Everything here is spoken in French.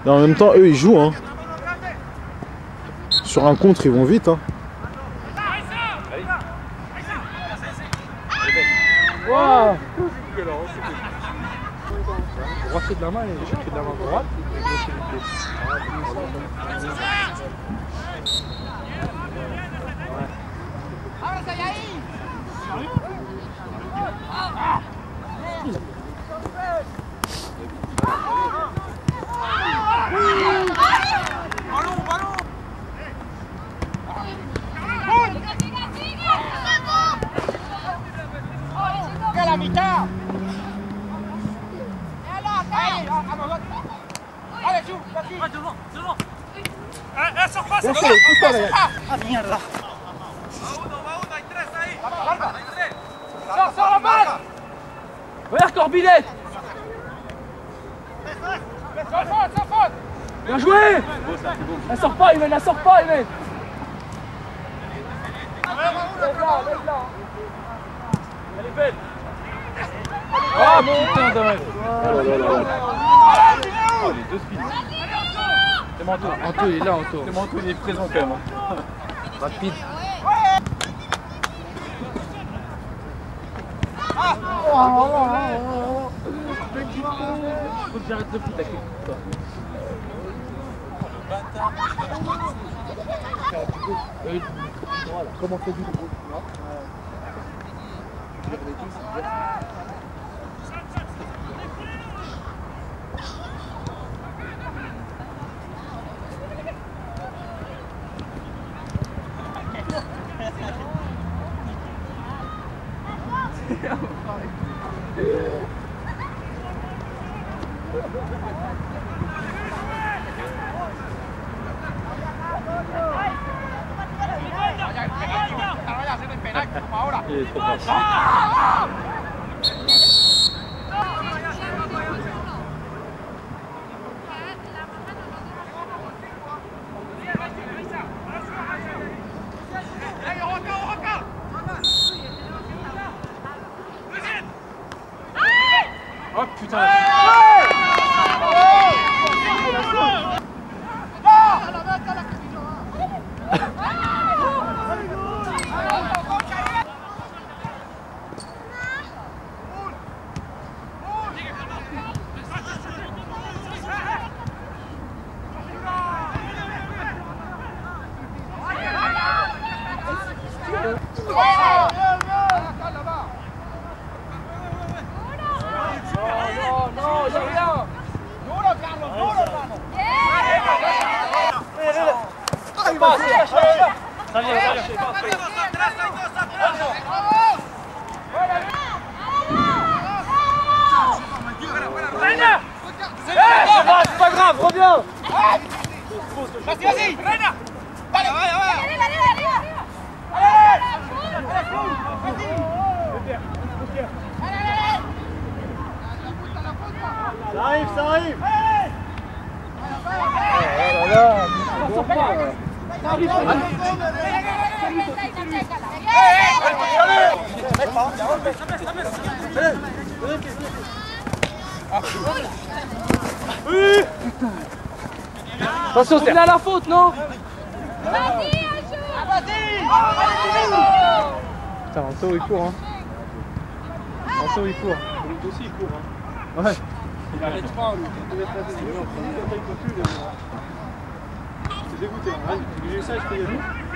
Et en même temps, eux, ils jouent. Hein. Sur un contre, ils vont vite. Hein. Wow. Droitier de la main et chercher de la main droite. La mitad. Allez, joue, vas-y. Devant. Sors pas, sors pas. Ah, merde. Va uno, hay tres ahí. Sors la balle. Regarde Corbillet. Sans faute. Bien joué. Elle sort pas, Imen, elle sort pas, Imen. Elle est belle. Ah putain, dommage. Oh, les deux speeds. C'est Manteau. Manteau, il est là, Manteau. C'est Manteau, il est présent quand même. Rapide. Faut que j'arrête le foot avec toi. Comment on fait du coup? Il est trop fort. Oh putain. C'est pas grave, reviens. Vas-y, Reina. Vale, arriba. Ça arrive. Attention, c'est là la faute, non? Putain, Anto il court. Hein. Anto il court. Lui aussi il court. Hein. Ouais. Il arrête pas, lui. C'est dégoûté. J'ai ça, je peux y aller.